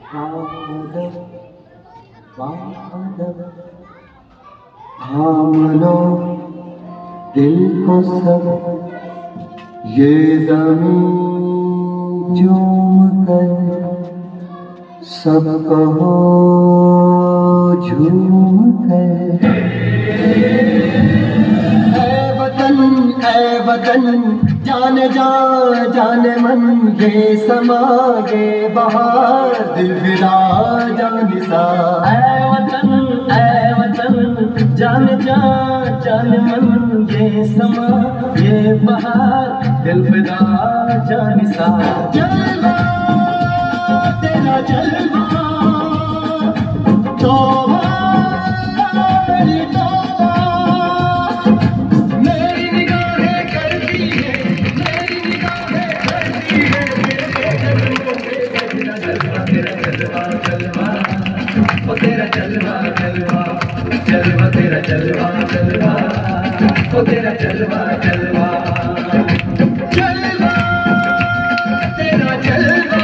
आदब आदब थाम लो दिल को सब, ये ज़मीं चूम कर सब कहो झूम कर। ऐ वतन जाने जा जाने मन, ये समा ये बहार दिल फिदा जानिसा। ऐ वतन जाने जा जाने मन, ये समा ये बहार दिल फिदा जानिसा। जलवा तेरा जलवा तौबा मेरी तौबा, मेरी निगाहें करती है, मेरी निगाहें करती है तेरा जलवा जलवा जलवा ओ तेरा जलवा जलवा जलवा तेरा जलवा जलवा ओ तेरा जलवा जलवा जलवा तेरा जलवा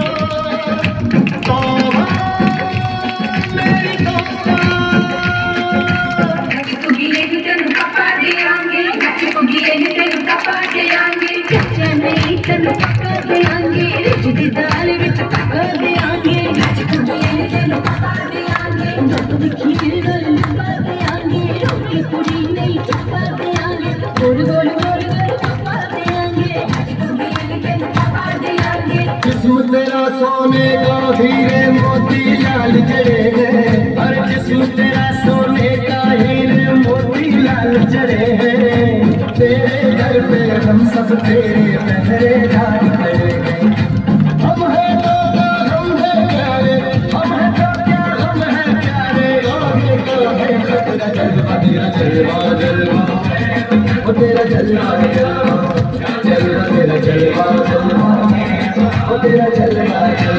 तौबा मेरी तौबा। नचुगी तेनु पका देंगे, नचुगी तेनु पका देंगे, चचा नहीं तेनु पका देंगे, रिजदी दाल विच पका देंगे। नचुगी तेनु पका देंगे, दुध दी खीर गल पका देंगे, रोटी पूरी नहीं पका देंगे, गोल गोल गोल गोल पका देंगे। नचुगी तेनु पका देंगे। जिस्म तेरा सोने का हीरे मोती लाल जड़े हैं, हर जिस्म तेरा सोने का हीरे मोती लाल जड़े हैं। तेरे घर पे हम सब तेरे पहरेदार खड़े हैं। हम हैं तो हम हैं प्यारे, हम हैं तो क्या हम हैं प्यारे। आगे का है तेरा जलवा तेरा जलवा जलवा ओ तेरा जलवा जलवा जलवा तेरा जलवा जलवा ओ तेरा जलवा जलवा।